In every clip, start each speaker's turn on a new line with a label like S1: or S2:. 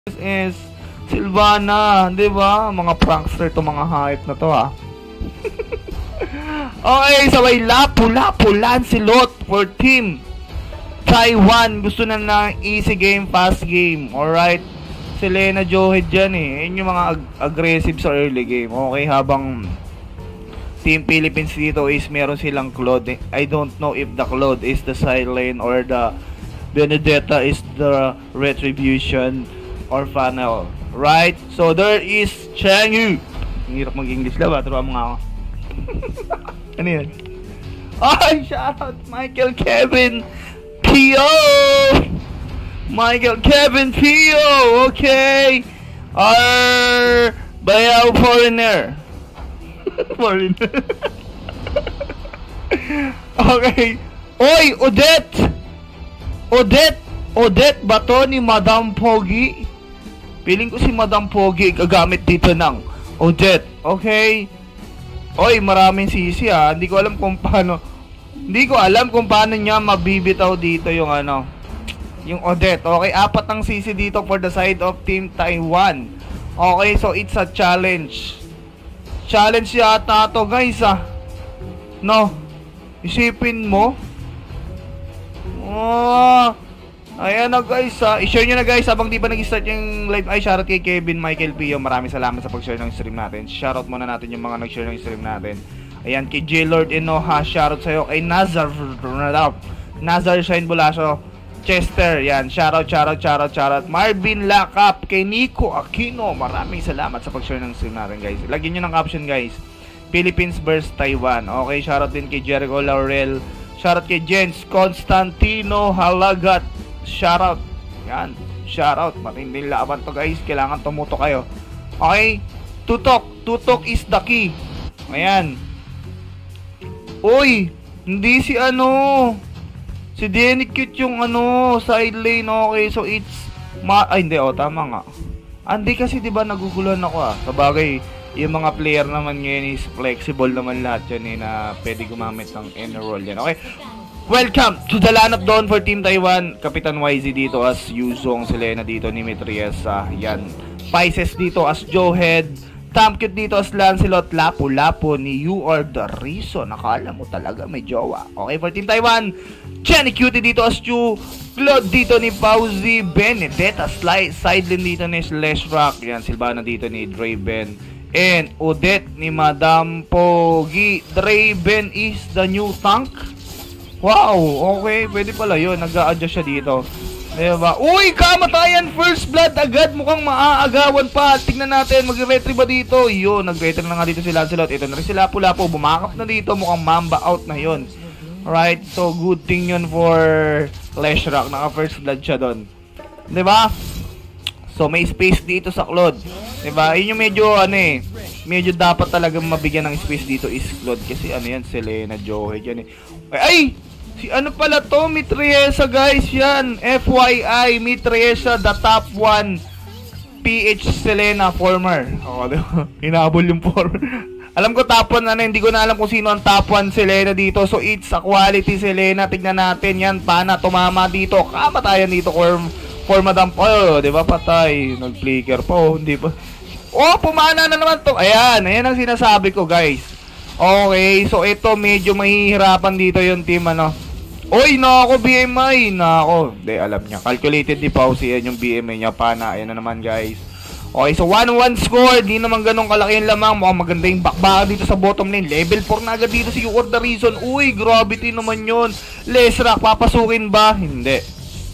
S1: is Sylvana, 'di ba? Mga prankster to, mga hype na to Okay, sabay Lapu-Lapu Lancelot for team Taiwan. Gusto na ng easy game, fast game. Alright. Selena Johed dyan Yun yung mga aggressive sa early game. Okay, habang Team Philippines dito is meron silang Claude. I don't know if the Claude is the Silent or the Benedetta is the Retribution or Funnel. Right? So there is Changyu. Ang hirap mag-English lang ba? Turuan mo nga ako. Ano yun? Ay, shoutout Michael Kevin Pio! Michael Kevin Pio! Okay! Our bayaw foreigner. Foreigner. Okay. Oy, Odette! Odette ba to ni Madam Pogi? Piling ko si Madam Pogi gagamit dito ng Odette. Okay? Oy, maraming sisi Hindi ko alam kung paano niya mabibitaw dito yung yung Odette. Okay, 4 ang sisi dito for the side of Team Taiwan. Okay, so it's a challenge. Challenge yata to, guys No. Isipin mo. Ayan na, guys i-share nyo na, guys, habang di pa nag-start yung live. Ay, shoutout kay Kevin Michael Pio. Maraming salamat sa pag-share ng stream natin. Shoutout muna natin yung mga nag-share ng stream natin. Ayan, kay J-Lord Enoha, shoutout sa'yo. Kay Nazar Shine Bulaso, Chester, yan, shoutout. Marvin Lakap, kay Nico Aquino, maraming salamat sa pag-share ng stream natin, guys. Lagyan nyo ng caption, guys, Philippines vs Taiwan. Okay, shoutout din kay Jericho Laurel. Shoutout kay Jens Constantino Halagat. Shoutout. Yan. Shoutout. Matinding laban to, guys. Kailangan tumuto kayo. Okay. Tutok is the key. Ayan. Uy. Hindi si si Denny Cute yung side lane. Okay. So it's ay hindi. Tama nga. Hindi kasi diba naguguluhan ako Sabagay. Yung mga player naman ngayon is flexible naman lahat yan na pwede gumamit ng enroll yan. Okay. Welcome to the land of dawn for Team Taiwan. Kapitan YZ dito as Yuzong, Selena dito ni Mitriesa. Yan. Pisces dito as Johed. Tamkit dito as Lancelot. Lapu-Lapu ni You Are The Reason. Nakala mo talaga may jowa. Okay, for Team Taiwan, Jenny Cutie dito as Chu. Claude dito ni Pauzi. Benedetta sideline dito ni Slash Rock. Yan, Silvana dito ni Draven. And Odette ni Madam Pogi. Draven is the new tank. Wow, okay, pwede pala yun. Nag-a-adjust siya dito. Diba? Uy, kamatayan! First blood agad! Mukhang maaagawan pa. Tignan natin, mag-retry ba dito? Yun, nag-retry na nga dito si Lancelot. Ito na rin si Lapu-Lapu. Bumakap na dito. Mukhang mamba out na yun. Alright, so good thing yun for Clash Rock. Naka-first blood siya doon. Diba? So, may space dito sa Claude. Diba? Yun yung medyo, medyo dapat talagang mabigyan ng space dito is Claude. Kasi yan, Selena Johed yan Ay! Si pala to? Mitriesa, guys. Yan. FYI, Mitriesa, the top 1 PH Selena former. Diba? Hinabol yung former. Alam ko top 1 hindi ko na alam kung sino ang top 1 Selena dito. So, it's a quality Selena. Tignan natin yan. Pana, tumama dito. Kamatayan dito for Madam Paul. Diba? Patay. Nag-flicker pa. Hindi pa. Pumana na naman to. Ayan ang sinasabi ko, guys. Okay, so ito medyo mahihirapan dito yung team Oy, nako BMI. Nako, hindi alam niya. Calculated ni Pausi yan yung BMI niya. Pana, ayan na naman, guys. Okay, so 1-1 score. Di naman ganun kalaki yung lamang. Mukhang maganda yung bakbaka dito sa bottom lane. Level 4 na agad dito si You Are The Reason. Uy, gravity naman yun. Lesrak, papasukin ba? Hindi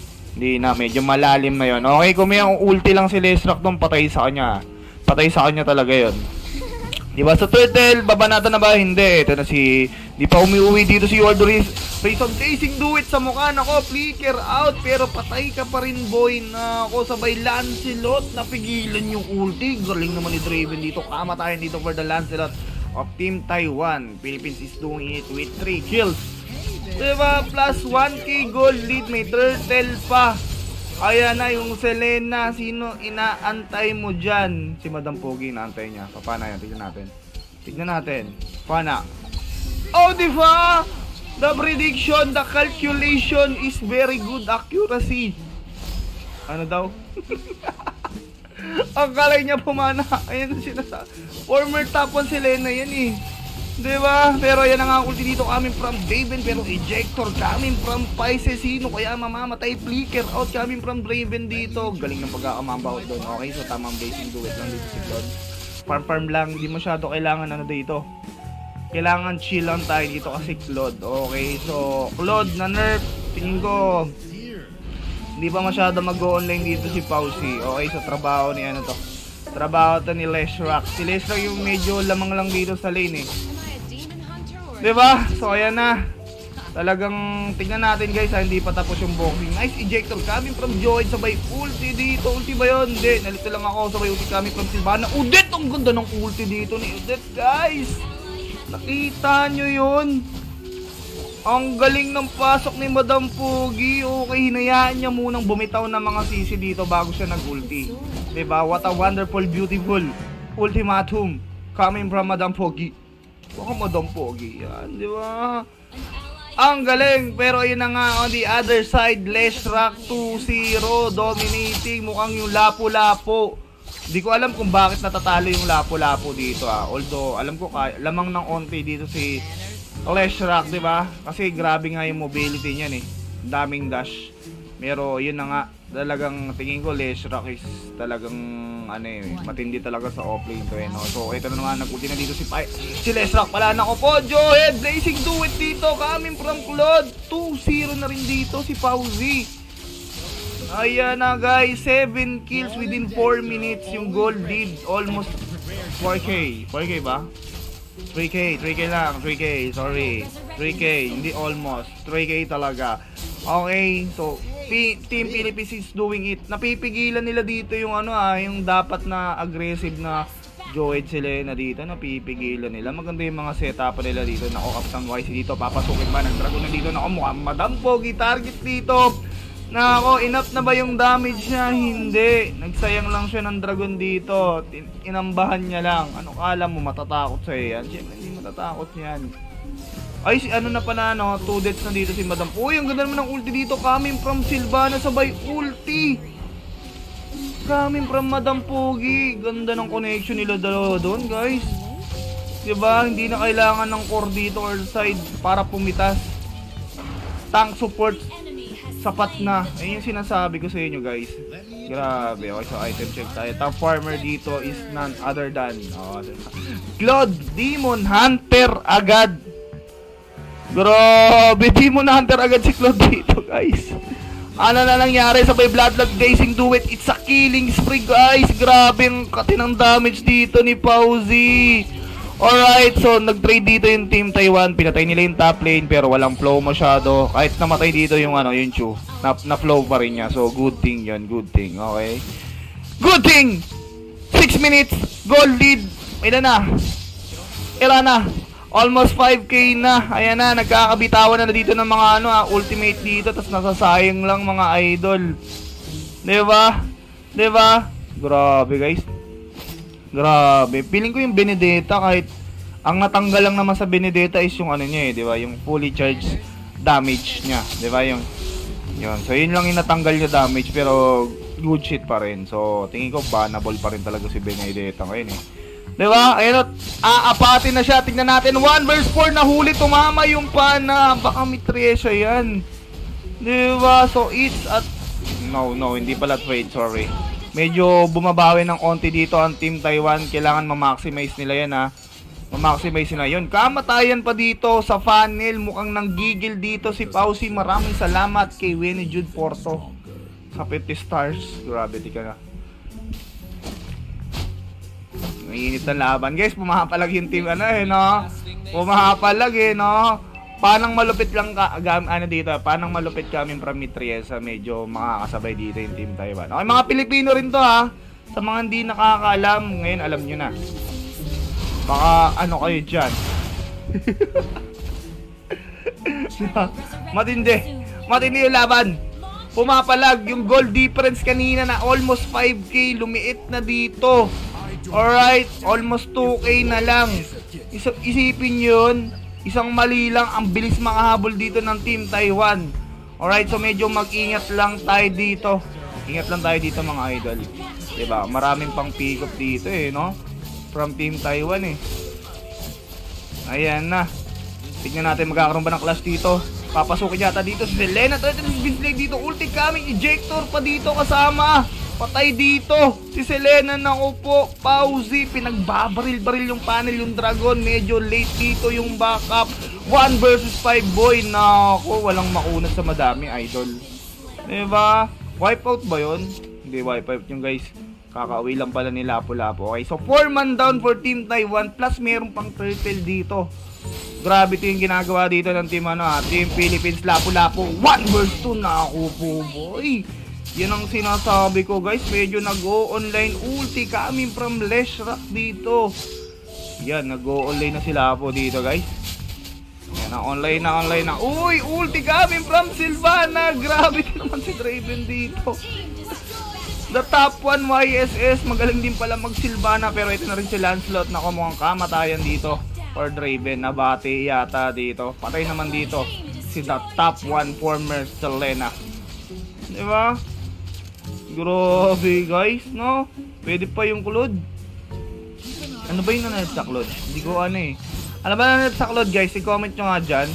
S1: na, medyo malalim na yun. Okay, kung may ulti lang si Lesrak doon, patay sa kanya. Patay sa kanya talaga yun. Diba sa Turtle, babanatan na ba? Hindi. Ito na di pa umiuwi dito si You Are The Reason. Chasing do it sa mukha. Nako, flicker out. Pero patay ka pa rin, boy. Nako, sabay Lancelot. Napigilan yung ulti. Galing naman ni Draven dito. Kamatayan dito for the Lancelot of Team Taiwan. Philippines is doing it with 3 kills. Diba? Plus 1k gold lead. May Turtle pa. Ayan na yung Selena. Sino inaantay mo dyan? Si Madam Pogi inaantay niya. Paano yan? Tignan natin. Paano? Diba? The prediction, the calculation is very good accuracy. Ano daw? Akala niya pumana. Ayan sinasa. Former top 1 si Lena yan eh. Diba? Pero yan ang ulti dito coming from Draven. Pero ejector coming from Paisesino. Kaya mamamatay flicker out coming from Draven dito. Galing ng pagkakamamba out doon. Okay, so tamang blazing do it lang dito si Claude. Farm lang. Hindi masyado kailangan ano dito. Kailangan chill lang tayo dito kasi Claude. Okay, so Claude na nerf. Tingin ko hindi pa masyado mag-go-online dito si Pausi. Okay, so trabaho ni ano to. Trabaho to ni Leshrac. Si Leshrac yung medyo lamang lang dito sa lane eh. Diba? So ayan na. Talagang tingnan natin guys ha, hindi pa tapos yung boxing. Nice ejector coming from Joy. Sabay ulti dito. Ulti ba yun? Hindi. Nalito lang ako. Sabay ulti coming from Silvana. Udet! Ang ganda ng ulti dito ni Udet guys. Nakita nyo yun? Ang galing ng pasok ni Madam Pogi. Okay, hinayaan niya munang bumitaw ng mga sisi dito bago siya nag-ulti. Diba? What a wonderful, beautiful ultimatum coming from Madam Pogi. Baka Madam Pogi yan, diba? Ang galing. Pero yun na nga, on the other side, Leshrac 2-0 dominating. Mukhang yung Lapu-Lapu. Hindi ko alam kung bakit natatalo yung Lapu-Lapu dito Although, alam ko lamang ng onti dito si Leshrac, diba? Kasi grabe nga yung mobility niyan eh. Daming dash. Pero yun na nga, talagang tingin ko Leshrac is talagang ano eh, matindi talaga sa offlane to eh, no? So ito na naman, nag-ulti na dito si Leshrac pala. Nako po, Johead, blazing do it dito coming from Claude. 2-0 na rin dito si Pauzi. Ayan na guys, 7 kills within 4 minutes. Yung gold lead almost 4K. 4K ba? 3K lang, 3K, sorry. 3K, hindi almost. 3K talaga. Okay, so Team Philippines is doing it. Napipigilan nila dito yung ano yung dapat na aggressive na Joed sila na dito. Napipigilan nila. Maganda yung mga setup nila dito. Nako, Captain YC dito. Papasukin ba ng Dragon na dito? Nako, mukhang Madam Pogi target dito. Nako, enough na ba yung damage niya? Hindi. Nagsayang lang siya ng Dragon dito. Inambahan niya lang. Ano kala mo, matatakot sa'yo yan? Siyempre, hindi matatakot yan. Ay, si ano na pa na, no? 2 deaths na dito si Madam. Uy, ang ganda naman ng ulti dito. Coming from Silvana, sabay ulti. Coming from Madam Pogi. Ganda ng connection nila dalawa doon, guys. Diba? Hindi na kailangan ng core dito or side para pumitas. Tank support sapat na. Ayun yung sinasabi ko sa inyo guys. Grabe. Okay, so item check tayo. Top farmer dito is none other than Claude Demon Hunter agad. Grabe, Demon Hunter agad si Claude dito guys. Ano na nangyari? Sabay Bloodlug Blazing do it. It's a killing spree guys. Grabe ang katinang damage dito ni Pauzi. Alright, so nag-trade dito yung Team Taiwan. Pinatay nila yung top lane pero walang flow masyado. Kahit namatay dito yung ano, yung Chu, na-flow pa rin niya. So good thing yun, good thing. Okay. Good thing! 6 minutes, goal lead. Ilan na? Ilan na? Almost 5K na. Ayan na, nagkakabitawan na dito ng mga ano, ultimate dito. Tapos nasasayang lang mga idol. Diba? Diba? Grabe guys. Grabe. Feeling ko yung Benedetta kahit ang natanggal lang naman sa Benedetta is yung ano niya eh, 'di ba? Yung fully charged damage niya, 'di ba? Yung yun. So yun lang yung natanggal yung damage pero good shit pa rin. So tingin ko bannable pa rin talaga si Benedetta ngayon eh. 'Di ba? Ayun, aapatin na siya. Tingnan natin 1 versus 4 na huli, tumama yung pana. Baka mitresa 'yan. 'Di ba? So it's at no, hindi pala trade, sorry. Medyo bumabawi ng onti dito ang Team Taiwan. Kailangan ma-maximize nila yan ha. Ma-maximize nila yun. Kamatayan pa dito sa funnel. Mukhang nanggigil dito si Pausi. Maraming salamat kay Winnie Jude Porto sa 50 stars. Grabe, di ka na. Mainit ang laban. Guys, pumapalag yung team ano eh, no? Pumapalag eh, no? Panang malupit lang ano dito, panang malupit kami from Mitriesa, medyo makakasabay dito yung Team Taiwan. Okay, mga Pilipino rin to ha. Sa mga hindi nakakaalam, ngayon alam nyo na. Baka ano kayo dyan. Matindi yung laban. Pumapalag yung goal difference kanina na almost 5K, lumiit na dito. Alright, almost 2K na lang. Isipin yun. Isang mali lang, ang bilis makahabol dito ng Team Taiwan. Alright, so medyo mag-ingat lang tayo dito. Ingat lang tayo dito mga idol. Diba? Maraming pang pick up dito eh, no? From Team Taiwan eh. Ayan na. Tignan natin magkakaroon ba ng clash dito. Papasukin yata dito si Selena. Binslay dito. Ulti coming. Ejector pa dito kasama. Patay dito. Si Selena na upo. Pauzi. Pinagbabaril-baril yung panel. Yung Dragon. Medyo late dito yung backup. 1 versus 5 boy. Nako. Walang makunat sa madami idol. Diba? Wipeout ba yun? Hindi wipeout yung guys. Kakauwi lang pala ni Lapu-Lapu. Okay, so 4 man down for Team Taiwan plus meron pang turtle dito. Grabe ito yung ginagawa dito ng team Team Philippines. Lapu-Lapu 1 vs 2 na ako po boy. Yan ang sinasabi ko guys. Medyo nag-o-online ulti coming from Leshrac dito. Yan, nag-o-online na sila po dito guys. Yan, online na. Uy, ulti coming from Sylvana. Grabe din naman si Draven dito. The top 1 YSS, magaling din pala mag-Sylvana pero ito na rin si Lancelot na mukhang kamatayan dito for Draven. Nabati yata dito. Patay naman dito si the top 1 former Selena. Diba? Grabe guys, no? Pwede pa yung Claude. Ano ba yung nanarap sa Claude? Hindi ko ano eh. Ano ba nanarap sa Claude guys? I-comment nyo nga dyan.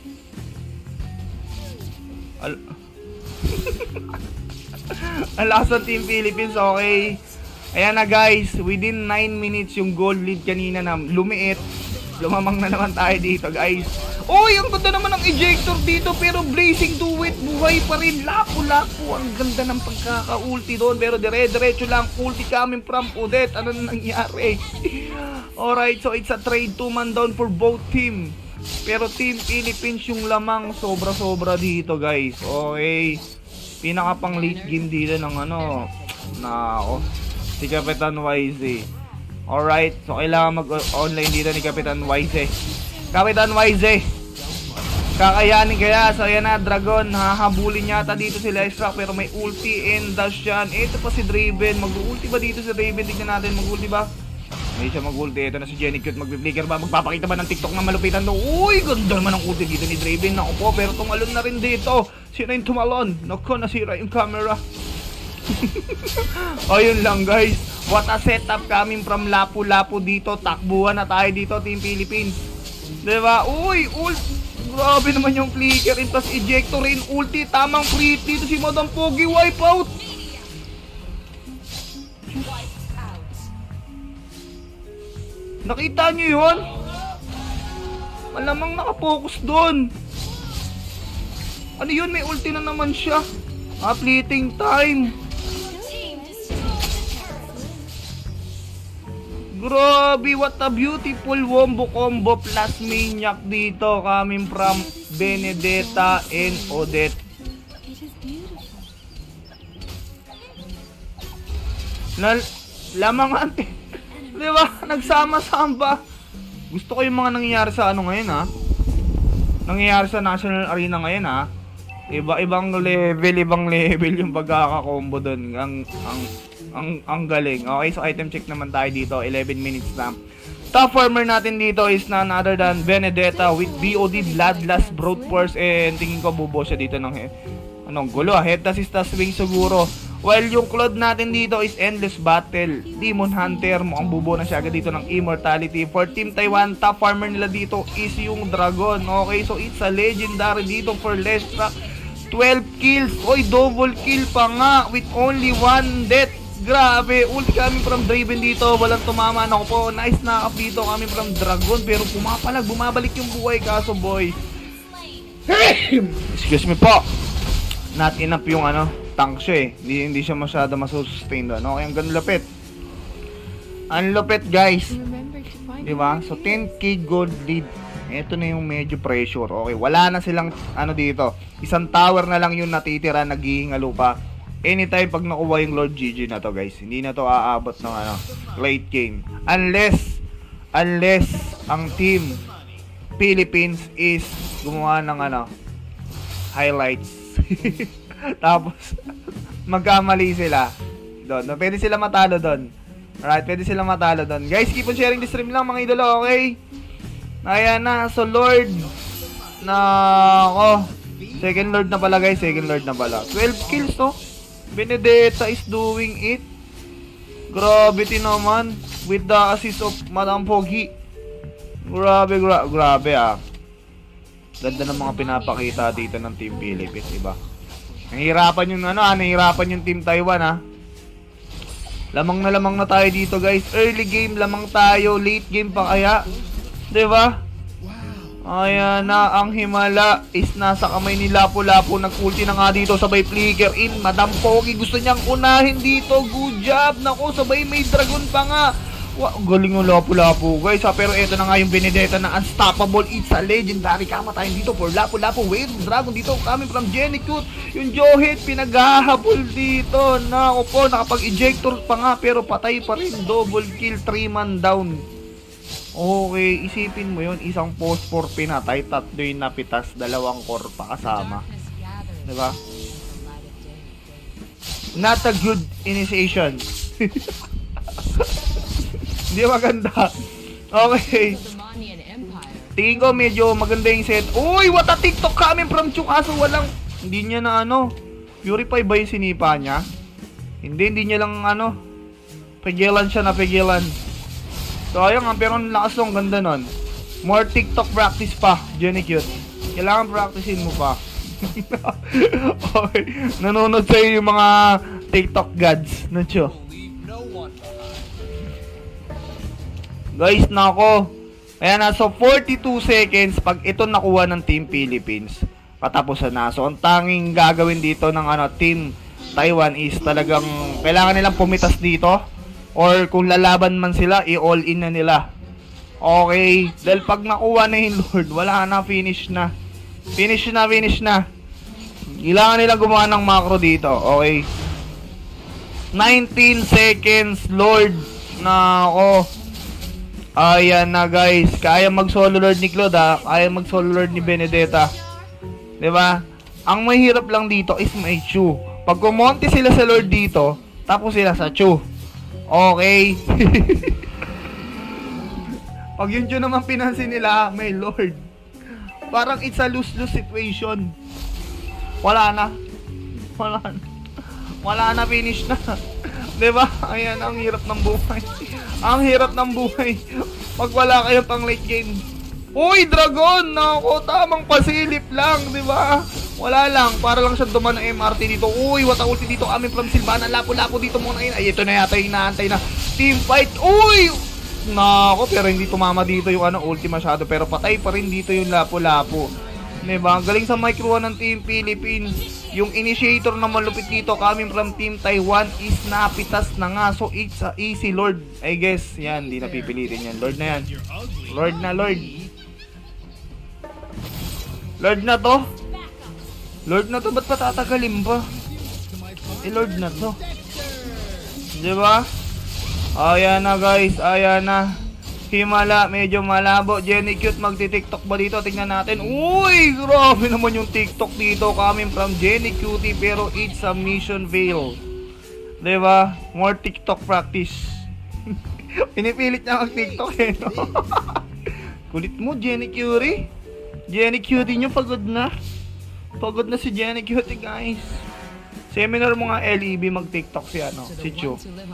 S1: Ang lakas ng Team Philippines, okay. Ayan na guys, within 9 minutes yung gold lead kanina na lumiit. Lumamang na naman tayo dito guys. Uy, ang ganda naman ng ejector dito pero blazing to it, buhay pa rin. Lapu-Lapu, ang ganda ng pagkaka-ulti doon pero dire-diretso lang ulti coming from Odette. Ano nangyari? Alright, so it's a trade 2 man down for both team. Pero Team Philippines yung lamang sobra-sobra dito guys. Okay. Pinaka pang late game dito ng si Kapitan YZ. Alright, so kailangan mag-online dito ni Kapitan YZ. Kapitan YZ, kakayanin kaya. So ayan na, Dragon, hahabulin yata dito si Leshrac pero may ulti and dash yan. Ito pa si Draven, mag-ulti ba dito si Draven? Tignan natin, mag-ulti ba? May siya mag-ulti. Ito na si Jenny Cute, mag-flicker ba? Magpapakita ba ng TikTok na malupitan to? Uy, ganda naman ang ulti dito ni Draven. Naku po, pero tumalon na rin dito. Sino yung tumalon? Naku, nasira yung camera. O yun lang guys. What a setup coming from Lapu-Lapu dito. Takbuhan na tayo dito, Team Philippines. Diba? Uy, ulti. Grabe naman yung flicker. Tapos ejector rin, ulti. Tamang free dito si Madam Pogi. Wipeout. Nakita nyo yun? Malamang nakapokus doon. Ano yun? May ulti na naman siya. Fleeting time. Grabe, what a beautiful wombo combo plus maniac dito coming from Benedetta and Odette. Lamang ante. Diba? Nagsama-samba. Gusto ko yung mga nangyayari sa ngayon nangyayari sa National Arena ngayon Ibang level yung pagkaka-combo doon. Ang galing. Okay, so item check naman tayo dito. 11 minutes na. Top farmer natin dito is none other than Benedetta with BOD Bloodlust Brute Force, and tingin ko bubo siya dito ng gulo. Head assist swing siguro. While yung Claude natin dito is Endless Battle. Demon Hunter, mukhang bubo na siya agad dito ng Immortality. For Team Taiwan, top farmer nila dito is yung Dragon. Okay, so it's a legendary dito for Leshrac. 12 kills. Oy, double kill pa nga with only 1 death. Grabe, ulti coming from Draven dito. Walang tumama. Ako po, nice knock up dito coming from Dragon. Pero bumabalik yung buhay kaso boy. Excuse me po. Not enough yung tank siya Hindi siya masyado masustain doon. Okay, ang ganun lapit. Ang lupit guys. Diba? So 10k gold lead. Ito na yung medyo pressure. Okay, wala na silang dito. Isang tower na lang yung natitira, naghihingalo pa. Anytime pag nakuha yung Lord GG na to guys, hindi na to aabot ng late game. Unless ang Team Philippines is gumawa ng highlights. Tapos magkamali sila doon. Pwede sila matalo doon. Alright, pwede sila matalo doon. Guys, keep on sharing the stream lang mga idolo, okay? Ayan na, so Lord second Lord na pala guys, second Lord na pala. 12 kills to. Benedetta is doing it. Grabe naman. With the assist of Madam Pogi. Grabe ah. Ganda ng mga pinapakita dito ng Team Philippines, diba? Nahihirapan yung nahihirapan yung Team Taiwan ha. Lamang na tayo dito guys. Early game lamang tayo, late game pa kaya. 'Di ba? Ayan na, ang himala is nasa kamay ni Lapu-Lapu. Nag-ulti na nga dito, sabay flicker in. Madam Pogi gusto niyang unahin dito. Good job. Naku, sabay may dragon pa nga. Wow, galing yung Lapu-Lapu guys ha. Pero eto na nga yung Benedetta na unstoppable. It's a legendary kamatayan dito for Lapu-Lapu. Wait, dragon dito coming from Jenny Cute. Yung Johet pinaghahabol dito. Naku po, nakapag-ejector pa nga pero patay pa rin. Double kill, 3-man down. Okay, isipin mo yun, isang phosphor pinatay, tatlo yung napitas, dalawang core pa kasama. Diba? Not a good initiation. Hindi maganda. Okay. Tingin ko medyo maganda yung set. Uy, what a TikTok coming from Chu. Kaso walang, hindi niya na Purify ba yung sinipa niya? Hindi niya lang pigilan siya na pigilan. So ayun nga, pero ang lakas ng ganda nun. More TikTok practice pa, Jenny Cute. Kailangan practicein mo pa. Okay, nanonood sa'yo yung mga TikTok gods, no Chu? Guys, nako. Ayan na, so 42 seconds pag ito nakuha ng Team Philippines, katapusan na. So ang tanging gagawin dito ng Team Taiwan is talagang kailangan nilang pumitas dito. Or kung lalaban man sila, i-all in na nila. Okay. Dahil pag nakuha na yung Lord, wala na, finish na. Finish na. Kailangan nila gumawa ng macro dito. Okay. 19 seconds, Lord. Nako. Ayan na guys. Kaya mag-solo Lord ni Claude ha. Kaya mag-solo Lord ni Benedetta. Diba? Ang mahirap lang dito is may Chu. Pag kumonti sila sa Lord dito, tapos sila sa Chu. Okay. Pag yun dyan naman pinansin nila, may Lord. Parang it's a lose-lose situation. Wala na, finish na. Diba? Ayan, ang hirap ng buhay. Ang hirap ng buhay. Pag wala kayo pang late game. Uy, dragon! Nako, tamang pasilip lang, diba? Wala lang, para lang siya duman ng MRT dito. Uy, what a ulti dito kami from Silvana. Lapu-Lapu dito muna yun. Ay, ito na yata yung inaantay na team fight. Uy! Nako, pero hindi tumama dito yung ulti masyado. Pero patay pa rin dito yung Lapu-Lapu. Diba? Galing sa micro ng Team Philippines. Yung initiator na malupit dito coming from Team Taiwan is napitas na nga. So, it's a easy Lord. I guess, yan, hindi na pipilitin yan. Lord na yan. Lord na, Lord. Lord na to. Lord na to, ba't patatagalin ba? Lord na to. Diba? Ayan na guys, ayan na. Himala, medyo malabo. Jenny Cute, magti-TikTok ba dito? Tingnan natin. Uy, grabe naman yung TikTok dito coming from Jenny Cutie, pero it's a mission fail. Diba? More TikTok practice. Pinipilit niya mag-TikTok no? Kulit mo, Jenny Cutie. Jenny Cutie nyo, pagod na. Pagod na si Jenny Cutie, guys. Seminar mo nga LEB, mag-TikTok si Chu.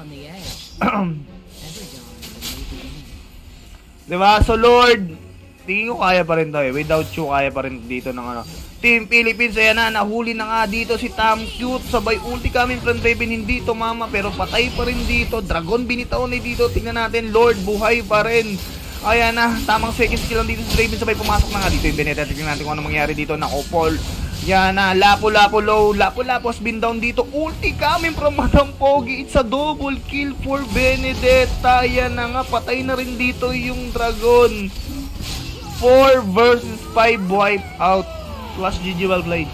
S1: Diba? So, Lord, tingin ko kaya pa rin to Without Chu, kaya pa rin dito ng Team Philippines. Ayan na, nahuli na nga dito si Tam Cute. Sabay ulti coming from Raven, hindi tumama, pero patay pa rin dito. Dragon binitaw na dito. Tingnan natin, Lord, buhay pa rin. Ayan na, tamang second skill lang dito si Raven. Sabay pumasok na nga dito yung Benedetta. Tingnan natin kung ano mangyari dito. Nako, Paul. Yan na, Lapu-Lapu low. Lapu-Lapu has been down dito. Ulti coming from Madam Pogi. It's a double kill for Benedetta. Yan na nga, patay na rin dito yung Dragon. 4 versus 5 wipe out. Plus GG Wellblade.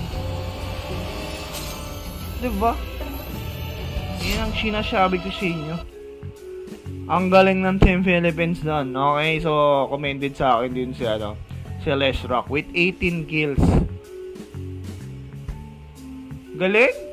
S1: Diba? Yan ang sinasabi ko sa inyo. Ang galing ng Team Philippines doon. Okay, so commended sa akin din si si Les Rock with 18 kills. Galing.